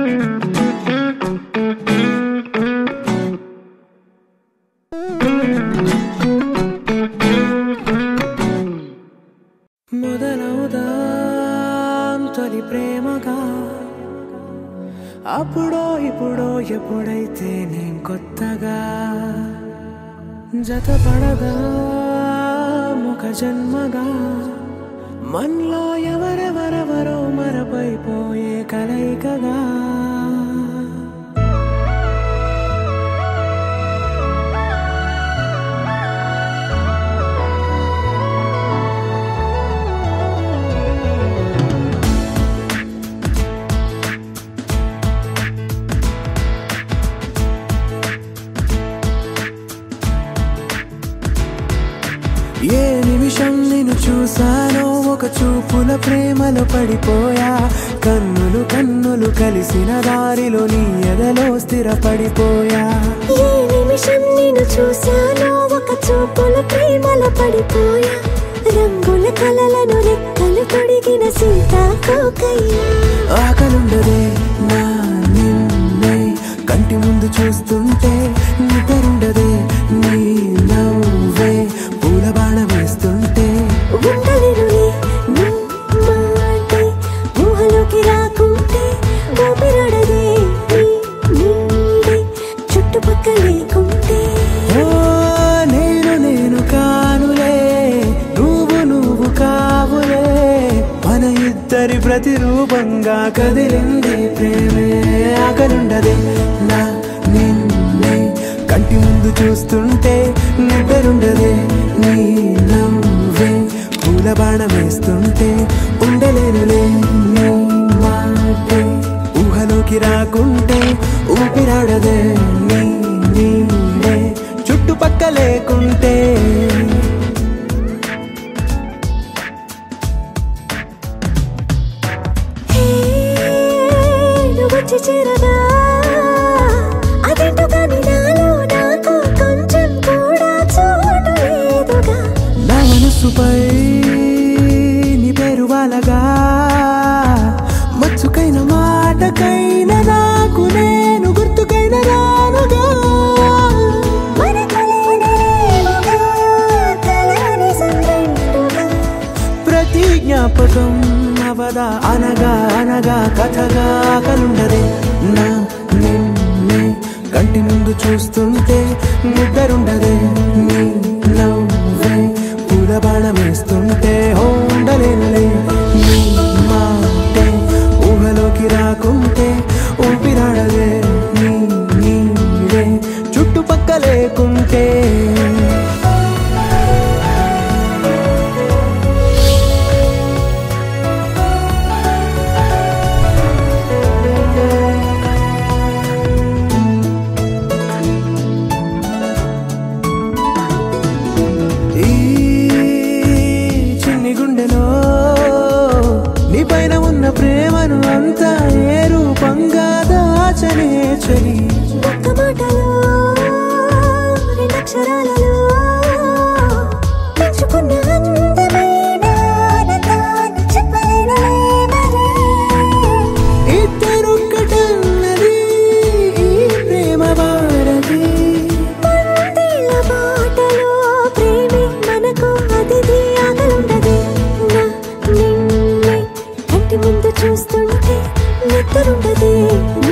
మొదలవుదాం తొలి ప్రేమగా అప్పుడో ఇప్పుడో ఎప్పుడైతే నేను కొత్తగా జతపడదా ఒక జన్మగా మనలో ఎవరెవరెవరో మరపైపోయే కలయికగా ఏ నిమిషం నిన్ను చూసానో ఒక చూపుల ప్రేమలో పడిపోయా కన్నులు కన్నులు కలిసిన దారిలో నీ ఎదలో స్థిరపడిపోయా ఏ నిమిషం నిన్ను చూసానో ఒక చూపుల ప్రేమలో పడిపోయా రంగుల కలలను రెక్కలు తొడిగిన సీతాకోకయ్యా ఆకలుండదే నా నిన్నే కంటి ముందు చూస్తుంటే నిద్రుండదే నీ నవ్వే పూల బాణ వేస్తుంటే ఉండలేనులే నీ మాటే ఊహలోకి రాకుంటే ఊపిరాడదే నీ నీడే చుట్టుపక్కల లేకుంటే ఓ నేను కానులే నువ్వు కావులే మన ఇద్దరి ప్రతిరూపంగా కదిలింది ప్రేమే ఆకలుండదే నా నిన్నే కంటి ముందు చూస్తుంటే నిద్రుండదే నీ నవ్వే పూల బాణ వేస్తుంటే ఉండలేనులే నీ మాటే ఊహలోకి రాకుంటే ఊపిరాడదే నీ నీడే చుట్టుపక్క లేకుంటే వచ్చి చేరగా అదేంటో కానీ నాలో నాకు కొంచెం కూడా చోటు లేదుగా నా మనసుపై నీ పేరు వాలగా మచ్చుకైన మాటకైనా నాకు నేను గుర్తుకైన రానుగా ప్రతి జ్ఞాపకం అవదా అనగా అనగా కథగా కలుండదే నా నిన్నే కంటి ముందు చూస్తుంటే నిద్రుండదే నీ నవ్వే పూల బాణ వేస్తుంటే ఉండలేనులే నీ మాటే ఊహలోకి రాకుంటే ఊపిరాడదే నీ నీడే చుట్టుపక్క లేకుంటే ప్రేమను అంతా ఏ రూపంగా దాచనే చలి ఒక్క మాటలో రెండక్షరాలలో పెంచుకున్న అందమైన ఆనందాన్ని చెప్పలేనులే మరి ఇద్దరొక్కటన్నది ఈ ప్రేమ వారది పందిళ్ళ బాటలో ప్రేమే మనకు అతిథి ఆకలుండదే నా నిన్నే కంటి ముందు చూస్తుంటే నిద్రుండదే